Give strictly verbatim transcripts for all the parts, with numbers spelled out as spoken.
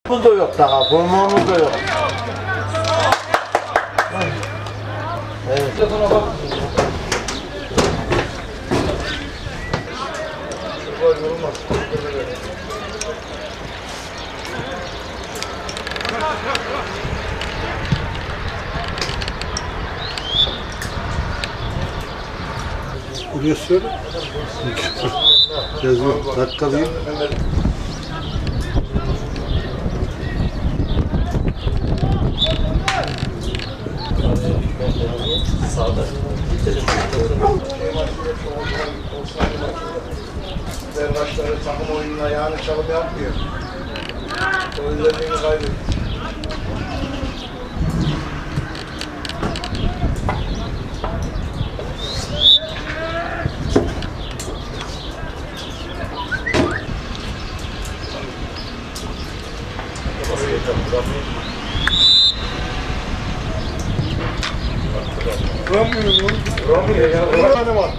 Bu da yok daha, formamız da yok. Evet. Telefona bak. Buraya söyle. Yazıyor. Dakikalıyım. Sağda. Berbaşları takım oyununa yani çalım yapmıyor. Oyunlarını kaybediyor. Vuramıyor mu? Vuramıyor ya. Vuramıyor mu?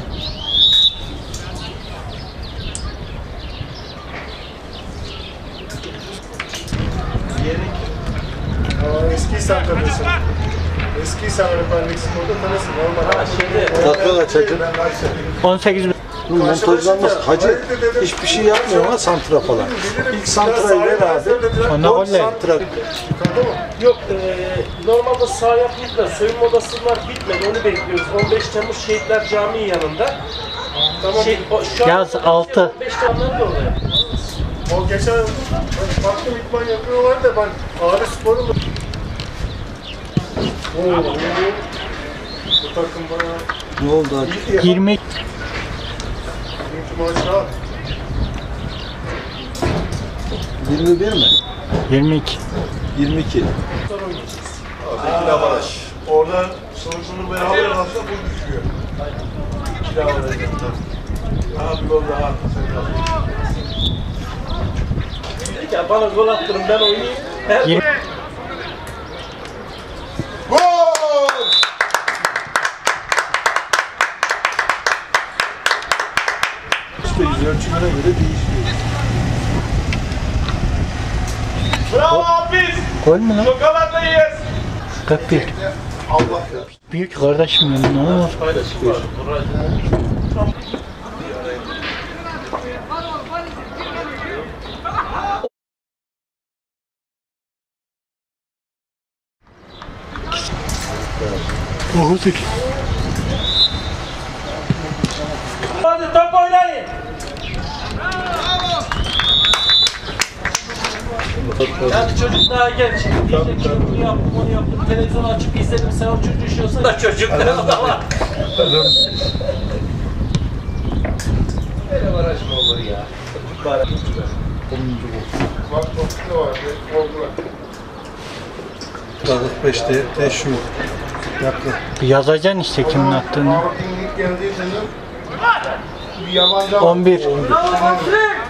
Eskiysen tanıyorsun. Eskiysen öğretmenlik sporda tanıyorsun. Normal. Dakika kaç hacı? on sekiz bin. Montajlanmaz. Hacı hiçbir şey yapmıyor ama santra falan. İlk santrayı ver abi. Ona gol ne? Santra. Yok, e, normalde sağ yaptık da soyunma odasılar bitmedi, onu bekliyoruz. on beş Temmuz Şehitler Camii yanında. Tamam. Şey, o, şu an Yaz altı. on beş Temmuz'da oraya. O geçen baktım idman yapıyorlar da ben ağrı sporu mu? Oo. Bu takım bana ne oldu hacı? yirmi. Bugünkü maç rahat. yirmi bir mi? yirmi iki. yirmi iki. İkili avaraj. Orada sonucunu beraber alırsa bu düşüyor. İkili avarajından. Daha bir gol daha. Dedik ya bana gol attırın, ben oynayayım. Her yirmi. Gol! İşte yüz ölçümüne göre değişiyor. Bravo biz! Gol mü lan? Çok alandayız! kırk bir. Allah ya. Büyük kardeşim ya, ne olur. Paylaşım var. Oho sekiz. Hadi top oynayın! Yani çocuk daha genç. Diyecek ki bunu yaptım, onu yaptım. Televizyonu açıp izledim. Sen o çocuğu işiyorsan da çocukları da var. Böyle baraj mı olur ya? Baraj. Bak toplu da var. Oldular. kırk beşte teşhür. Yakın. Yazacaksın işte kimin attığını. Faruk'un ilk geldiği sene bir yabancı on bir. Bravo Patrick!